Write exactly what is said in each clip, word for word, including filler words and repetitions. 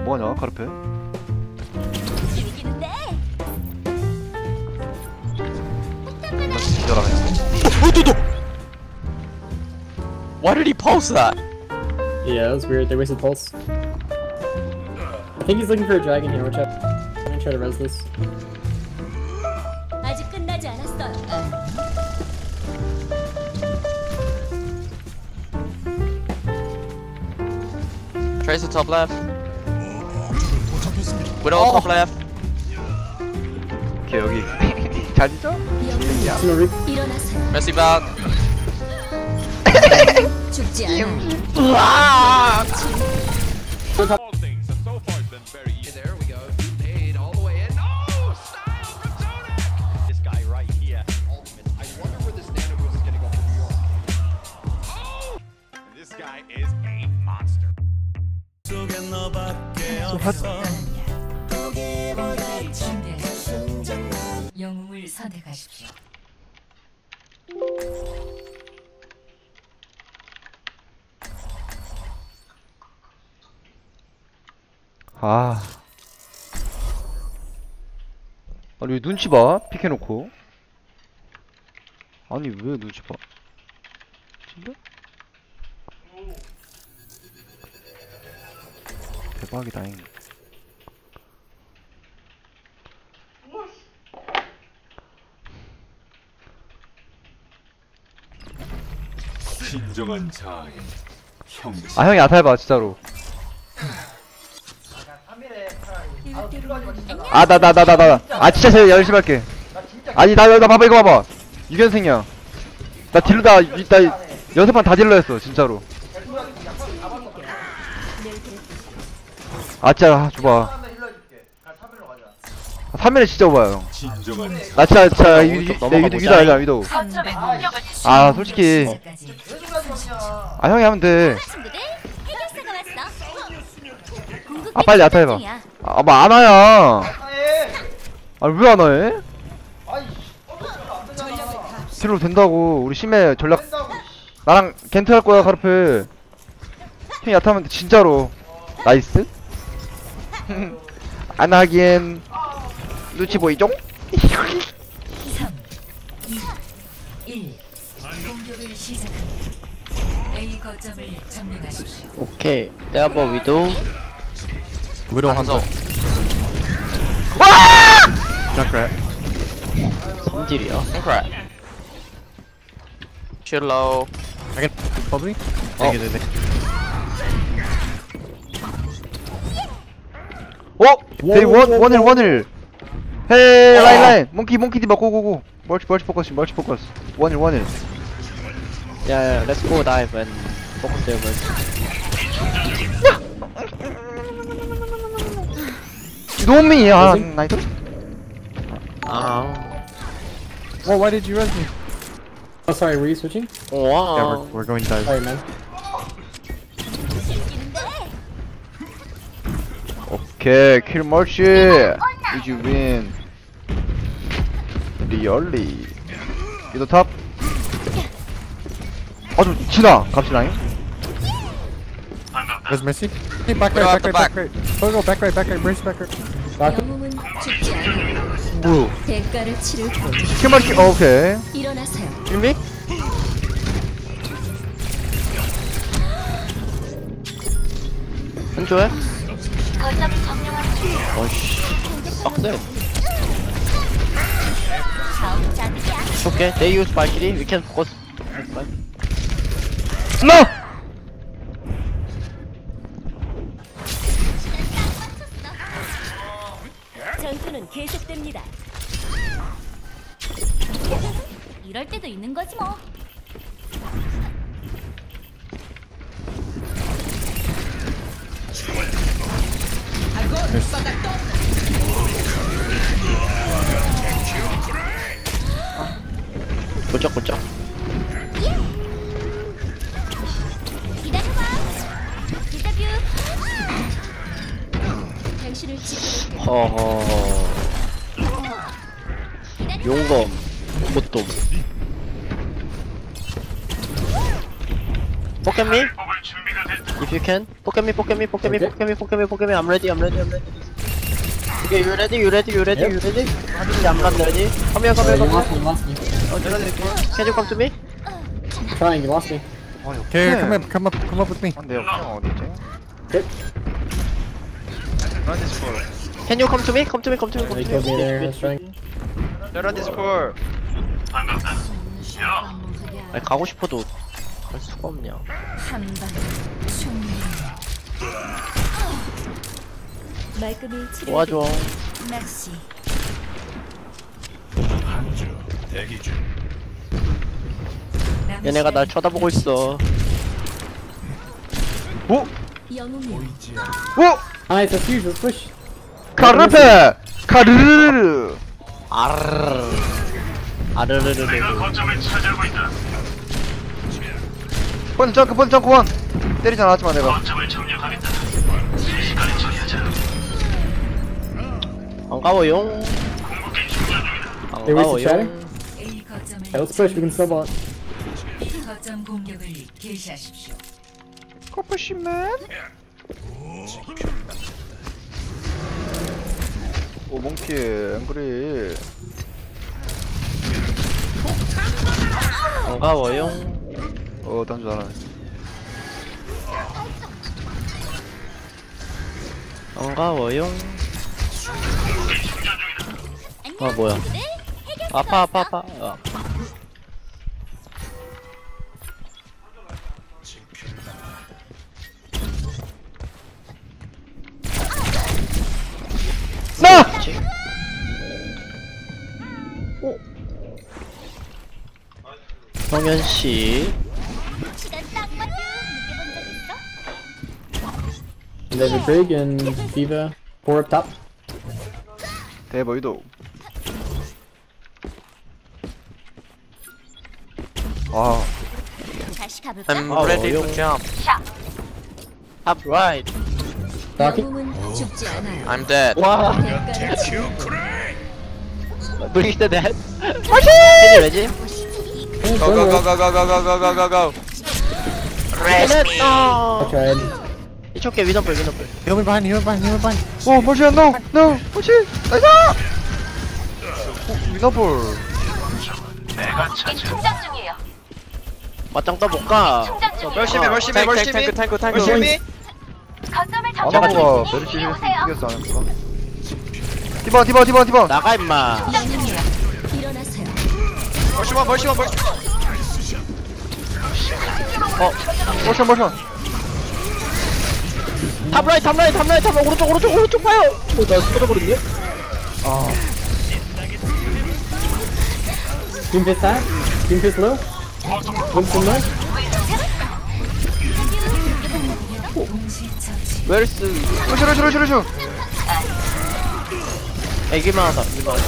뭐하냐 카르페? 나 진짜라 그냥. Oh, no, no. Why did he pulse that? Yeah, that was weird. They wasted pulse. I think he's looking for a dragon here. Watch out. I'm gonna try to res this. 아직 끝나지 않았어요. Tracer top left. Widow top left. 오케이 여기 잘 있죠? Sino Reap. 일어나세요. Mercy back. 죽지 않아. All things have so far been very easy. There we go. Nade all the way in. Oh, style from Zodiac. This guy right here. Ultimate. I wonder where this nano move is going to go for New York. Oh! This guy is a monster. 영웅을 선택하십시오. 아 아니 왜 눈치 봐? 픽해놓고 아니 왜 눈치 봐? 진짜? 대박이다잉. 진정한 자아의 형제. 아 형이 아탈봐 진짜로. 아 나 나 나 나 나 아 진짜 제일 열심히 할게. 아니 나 나 봐봐 이거 봐봐 유견생이야. 나 딜러 다 나 여섯 판 다 딜러 했어 진짜로. 아 진짜 아, 줘봐. 삼 면에 진짜 오바야 형. 진정한 나 진짜 진짜 위- 위- 내 위도 위도 알잖아 위도. 아 솔직히 아 형이 하면 돼. 친구들, 해결사가 왔어. 아 빨리 아타 해봐. 아 뭐 안와야. 아 왜 안와해? 딜로 된다고. 우리 심해 전략. 나랑 겐트 할 거야 카르페. 형이 야타면 돼 진짜로. 나이스. 안 하기엔 눈치 보이죠? 삼, 이, 일. 공격을 시작합니다. A 거점을 점령하십시오. 오케이. 내가 뭐 위도우 Widow 한정. 잠깐. 성질이야. Crack. Shield low. probably? Oh. 어? 데이 원 원일 원일. 헤이 라인 라인. 몽키 몽키 디바 고고고. 멀치 멀치 포커스 멀치 포커스. 원일 원일. 야야, let's go dive and focus there first. 노미 아 나이스. 아. Oh, why did you res me? Oh, sorry. Were you switching? 와. we're going dive. Sorry, man. 오케이 킬 멀치. 이지 윈. 리얼리. 이도 탑. 아주 지나 갑시다잉. Where's Mercy? Hey, back Widow right, at the back back. right, back right. Go, go, back right, back right, Mercy, back right. 영웅은 죽지 않아. 뭐? 대가를 치를 거. 킬 멀치. 어, 오케이. 일어나세요. 준비? 한조해? 거점을 점령하십시오. 어이씨. 빡세. 다음 자들이야. 오케이. They use Valkyrie. We can focus. 너. 전투는 계속됩니다. 이럴 때도 있는 거지 뭐. 고쩍고쩍. 기다려봐. 인터뷰. 당신을 지켜볼게. 허허. 용검. 못돔. Poke at me. If you can. Poke at me, poke at me, poke at me, Okay. poke at me, poke at me, poke at me. I'm ready, I'm ready, I'm ready. Okay, you ready, you ready, you ready, Yep. you ready? I'm not ready. Come here, come Uh, here, you come lost here. me, you lost me. Oh, can you come to me? I'm trying, you lost me. Okay, come up, come up, come up with me. 안돼요. 형 어디 있지? Okay. Run this for. Can you come to me? Come to me, come to me, Uh, come They to killed me me. there, I was trying. Run this for. 아니, 가고 싶어도 갈 수가 없냐. 한방 충분. 말끔히 치료. 도와줘. 낚시. 얘네가 날 쳐다보고 있어. 오! 영웅이 오! Nice, let's use, let's push. 카르페! 카르르르! 아르르르. 아르르르르. 번 점크 번 점크 원! 때리지 않았지만 내가 반가워용. They wasted shatter. 반가워용. A 거점을 Okay, let's push, we can snowball it. 거점 공격을 개시하십시오. 커프시맨? 오 몽키 앵그리 반가워용. 어 던져 잘하네 반가워용. 아 뭐야? 아파 아파 아파. 아. 나! 성현 씨. 시간 딱 맞게 느껴본 적 있어? And there's a Brig and Diva. Four up top. 대버 이도 아 다시 가볼까? I'm Oh, ready to yo. jump. Up right. Docking. 영웅은 죽지 않아요. I'm dead. 와. Bring the dead. Can you ready? Yeah, Go go, go go. go go go go go go go go go. Ready. I tried. It's okay. Winnable, winnable. Heal me behind, heal me behind, heal me behind. 오 멀시야 노! 노! 멀시! 나이스! 위너볼 충전 중이에요. 맞짱 떠볼까? 충전 중이에요. 열심히 열심히 열심히. 탱크 탱크 탱크 열심히. 거점을 아나보가 점령하고 메르시 힐 오세요. 이겼어 않을까? 디바 디바 디바 디바 나가 임마. 충전 중이에요. 일어나세요. 멀시만 멀시만 멀시. 멀션 멀션 탑라인, 탑라인, 탑라인, 탑라인. 오른쪽, 오른쪽, 오른쪽 봐요. 어, 나 쏟아버렸네. 아, Team Fist high. Team Fist low. Winston low. 웨르스. 루슈 루슈 루슈 루슈 애기만 하다. 애기만 하다.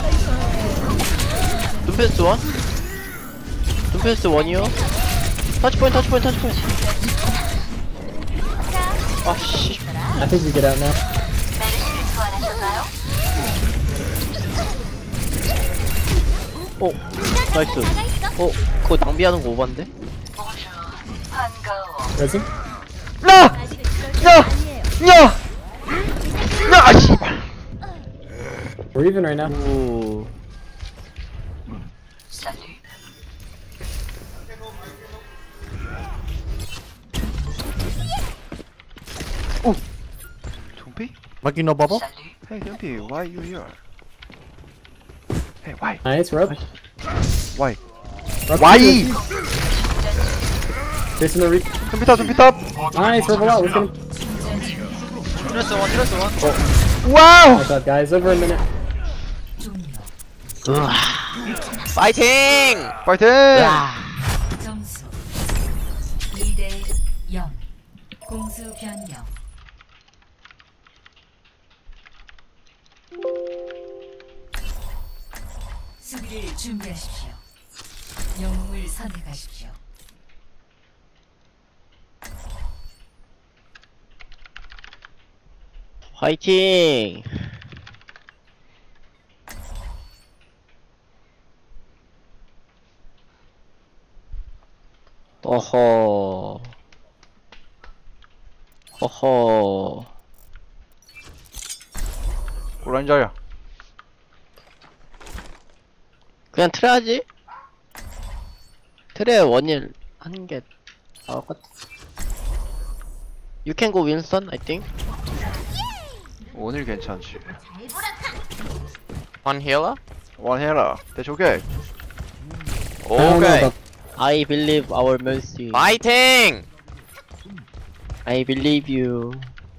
눈패스 원. 눈패스 원이요. 터치포인트, 터치포인트, 터치포인트. 아, 씨. I think we get out now. 오, 나이스. 어, 그거 낭비하는 거 오반데? Resin. 야! 야! 야! 야! 아 씨발 We're even right now. 오. 좀비? Lucky no bubble. Hey 좀비, why you here? Hey why? Nice, we're up. Why? We're up. Why? Jason the re- 좀비 탑 좀비 탑 Nice, rebel out. Let's get him. 트레스 원 트레스 원. 와우! Nice shot, guys. Over a minute. 파이팅! 파이팅! 점수 이 대 영. 공수 변경. 수비를 준비하십시오. 영웅을 선택하십시오. 화이팅! 어허. 허허. 오란자야. 그냥 트레 하지? 트레 원일 하는 게 나을 것 같아. You can go Winston, I think. 오늘 괜찮지. One healer? 원해라. That's okay. I don't know Okay. about I believe our mercy. Fighting! I believe you.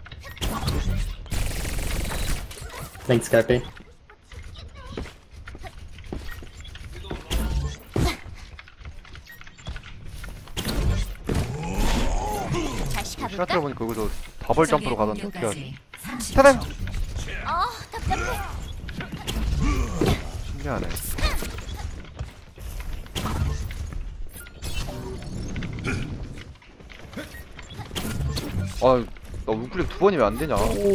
Thanks, Scarpe. 다시 가볼까? 시나트라 보니까 여기서 더블 점프로 가던데 어떻게 하지? 삼십 타당! 어, 답답해. 신기하네. 아, 나 우클릭 두 번이 왜 안 되냐?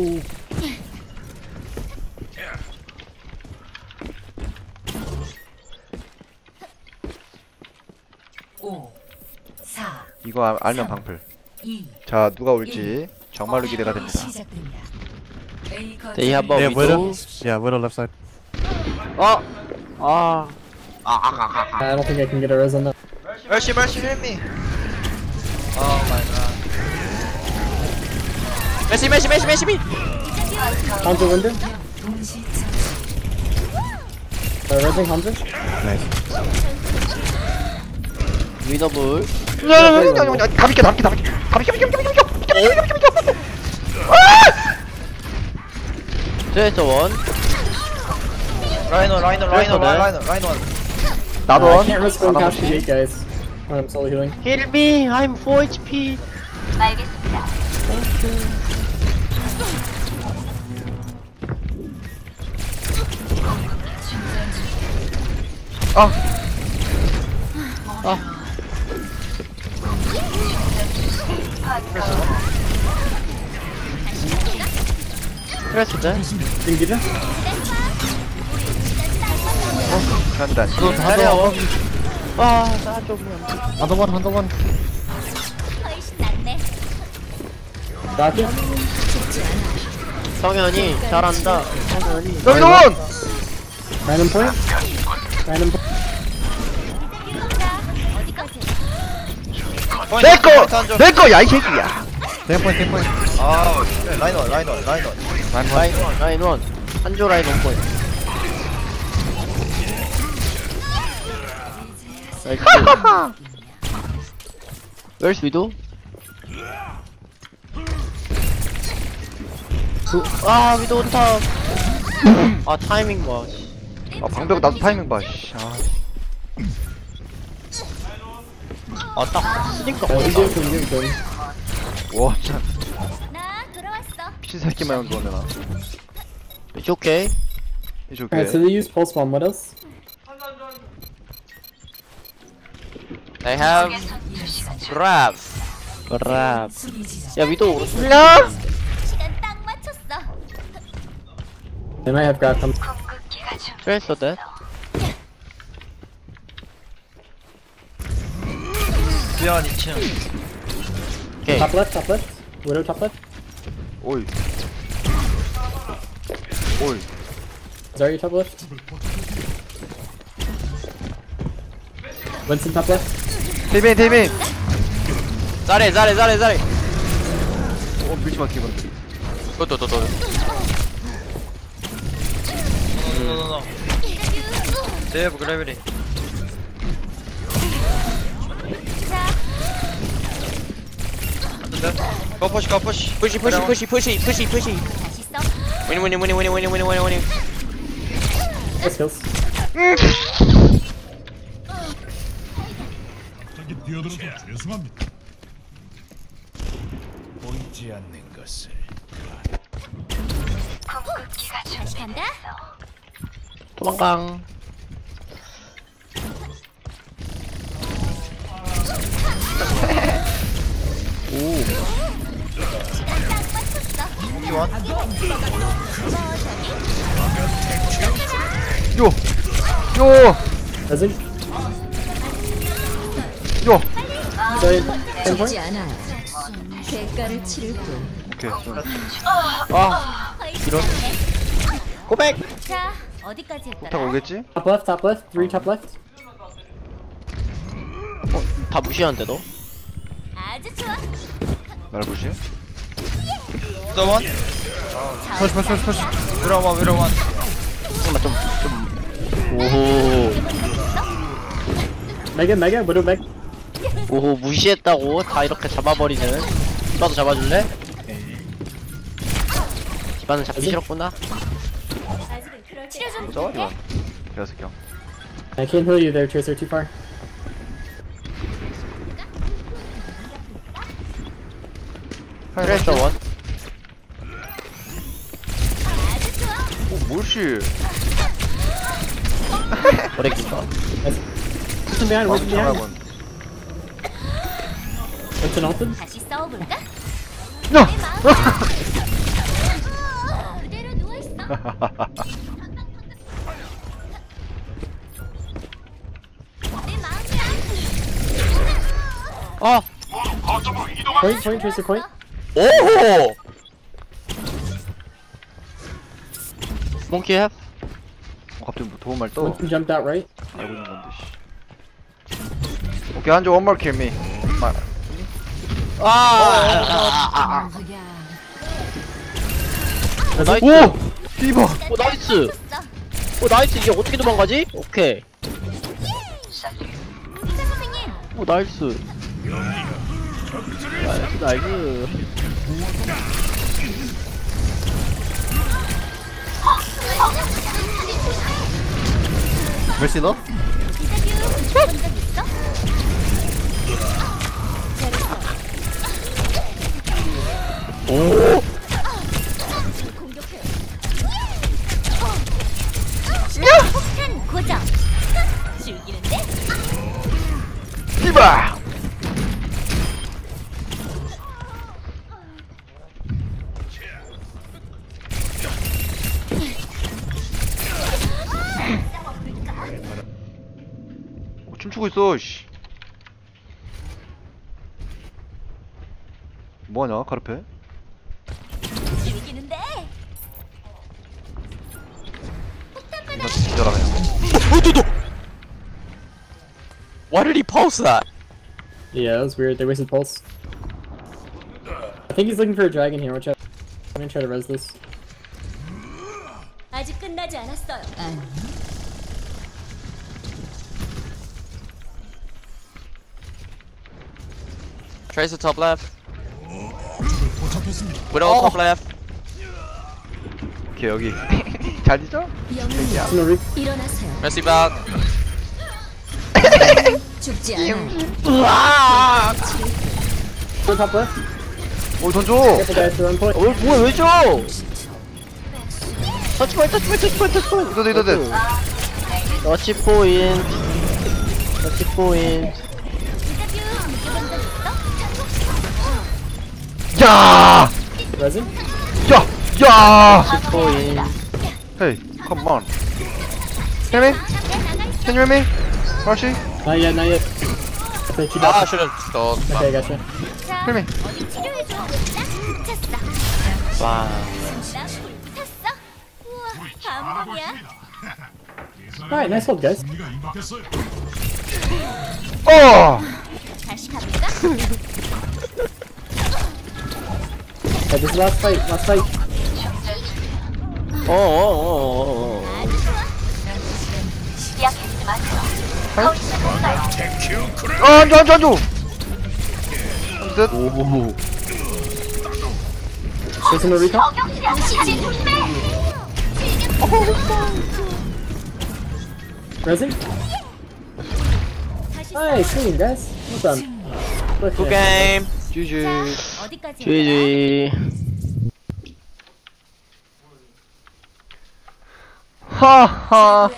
오, 사, 이거 알- 알면 방풀. 이, 자, 누가 올지 정말로 기대가 됩니다. 시작됩니다. A 거점을 They have a Yeah, widow. widow. Yeah, widow left side. 어! 아. I don't think I can get a res on that. Mercy, mercy, help me! Oh my god. Mercy, mercy, mercy, mercy, me! Hanzo window? 동시 Uh, resing Hanzo? Nice. 위너블. 가비켜, 가비켜, 가비켜, 가비켜, 가비켜, 가비켜, 가비켜. 트레이서 원. Rhino, Rhino, Rhino, Rhino, Rhino. 나도 Uh, I 원. can't risk going 나도 past the gate, guys. When I'm solo healing. Heal me. I'm four H P. 알겠습니다. 아, 트레이서 돼? Didn't get you? 간다. 잘해요. 아, 싸줘 그냥. Another one, another one. 훨씬 낫네. Got you? 성현이 잘한다. 성현이. 여기 원. Random point? Random point? 어디까지? 내 거, 내 거, 야 이 새끼야. Same point, same point. 아, Rhino, Rhino, Rhino. Line one. 라인 원, 라인 원. 한조 라인 원 포인트. 나이스. Where's Widow? 아, 위도 온탑. 아, 타이밍 봐. 씨. 아, 방벽 나도 타이밍 봐. 씨. 아, 아, 딱 쓰니까. Oh, he's doing some good thing. 와, 진짜 나 돌아왔어. 미친 새끼만 형 그거네 나. It's okay. 이제 Alright, so 오케이. they use pulse bomb. What else? They have grab. 그랍. 수비 지점. 야, 위도 오른쪽. 시간 딱 맞췄어. They might have grabbed him. 트레이서 돼? 수연 이 층. 오케이. Top left, top left. Widow top left. 오이. 오이. Zarya top left. Winston top left. 테이밍, 테이밍. 잘해, 잘해, 잘해, 잘해. 어, 밀지 마, 기분. 또, 또, 또, 또. 세이브 그래비리. Go push, go push. Pushy, pushy, pushy, pushy, pushy, pushy. 다시 써. Winning, winning, winning, winning, winning, winning, winning, winning. Nice kills. 다시 간다. 도망강. 요! 요! Resing. 요! Zarya, ten point. 않아요. 대가를 치를 뿐. 오케이. 아 이런. 고백. 자, 어디까지 딱 했더라? 오겠지? Top left, top left, three top left. 어, 다 무시하는데 너? 아주 좋아. 날 보시. The one. Push, push, push, push. Middle one, middle one. 잠깐만 좀 좀. 오호 Megan, Megan, Widow, Meg. 오호 무시했다고 다 이렇게 잡아버리는. 디바도 잡아줄래? 디바는 잡기 싫었구나. 아직은 그럴 치료 좀 잡아 부탁해. 이거. 그래서 경. I can't heal you there, Tracer, too far. 트레이서 원. 아주 좋아. 오 뭘씨? 오래 긴다. What's behind, what's behind? 장학원. What's an ultim? 다시 싸워볼까? 야! 그대로 누워있어. 내 마음이야. 아 Point, point, Tracer, point. 오호. 몽키 햅. 어, 갑자기 뭐 도움 말 떠. One jumped out right. 알고 있는 건데 씨. 오케이 한조 one more kill me. 마. 아. 나이스. 오! 피버! 오 나이스. 오 나이스. 이게 어떻게 도망가지? 오케이. 의사 선생님. 오 나이스. 나이스 나이스. Mercy low? 인터뷰 본 적 있어? 오. 공격해. 폭탄 고정. 즐기는데? 피버! 어, 춤추고 있어 씨. 뭐하냐 카르페? 즐기는데? 이거 뒤져라 그냥. Why did he pulse that? Yeah, that was weird. They wasted pulse. I think he's looking for a dragon here. Watch out. I'm gonna try to res this. 아직 끝나지 않았어요. Tracer top left. Widow top left. 오케이 여기. 잘 뒤져? It's no re- 일어나세요. Mercy back. 죽지 않아. Go top left. 오 던져! Careful, guys. They're on point. 어, 뭐야 왜 줘? 터치 포인트 터치 포인트 터치 포인트 터치 포인트. 이거다 이거다. 터치 포인트. 터치 포인트. 인터뷰 느껴본 적 있어? 야! Resin? 야! 야! 터치 포인트. Hey, come on. Hear me? Can you hear me? Marcy? Not yet, not yet. Okay, keep 아 up. should have stalled. Okay, gotcha. 자, Hear me? 어디 치료해줘. 나 붙였어. 와. 나 붙었어. 우와, 감동이야. Alright, nice hold, guys. 어! 다시 가볼까? Okay, this is last fight, last fight. 어어어어. 아주 좋아. 시작하지 마세요. 어, 안줘 안줘 안줘! 끝. 오. There's no recon. Resin? Nice, clean, guys. Well done. Look 굿 at 게임. 지지. 어디까지? 지지. 하하.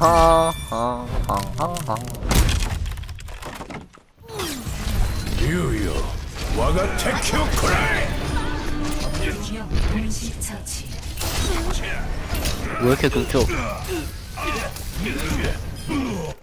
하하하하하. 기업 동시 처치. 왜 이렇게 극적?